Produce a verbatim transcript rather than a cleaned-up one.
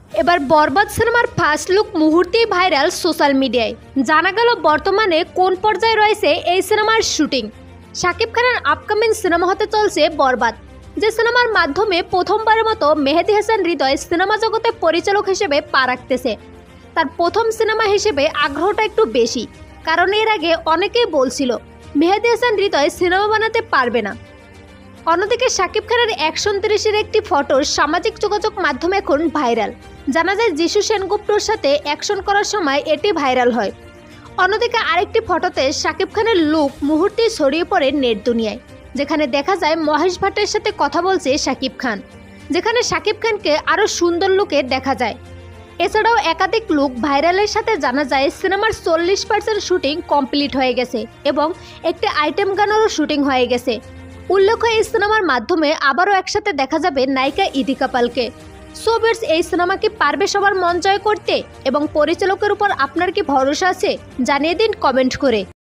এবার বরবাদ সিনেমার first look মুহূর্তেই ভাইরাল সোশ্যাল মিডিয়ায়। জানা গেল বর্তমানে কোন পর্যায়ে রয়েছে এই সিনেমার শুটিং। শাকিব খানের আপকামিং সিনেমা হতে চলছে বরবাদ, যে সিনেমার মাধ্যমে প্রথমবারের মতো মেহেদী হাসান হৃদয় সিনেমা জগতে পরিচালক হিসেবে পা রাখতেছে। তার প্রথম সিনেমা হিসেবে আগ্রহটা একটু বেশি, কারণ এর আগে অনেকেই বলছিল মেহেদী হাসান হৃদয় সিনেমা বানাতে পারবে না। অন্যদিকে শাকিব খানের অ্যাকশন তিরিশের একটি ফটো সামাজিক যোগাযোগ মাধ্যমে এখন ভাইরাল। জানা যায় যিশু সেনগুপ্তর সাথে অ্যাকশন করার সময় এটি ভাইরাল হয়। অন্যদিকে আরেকটি ফটোতে শাকিব খানের লুক মুহূর্তেই ছড়িয়ে পড়ে নেট দুনিয়ায়, যেখানে দেখা যায় মহেশ ভাটের সাথে কথা বলছে শাকিব খান, যেখানে শাকিব খানকে আরও সুন্দর লুকে দেখা যায়। এছাড়াও একাধিক লুক ভাইরালের সাথে জানা যায় সিনেমার চল্লিশ পার্সেন্ট শুটিং কমপ্লিট হয়ে গেছে এবং একটি আইটেম গানেরও শুটিং হয়ে গেছে। উল্লেখ্য, এই সিনেমার মাধ্যমে আবারও একসাথে দেখা যাবে নায়িকা ইদিকা পালকে। সো ভিউয়ার্স, এই সিনেমা কি পারবে সবার মন জয় করতে এবং পরিচালকের উপর আপনার কি ভরসা আছে? জানিয়ে দিন কমেন্ট করে।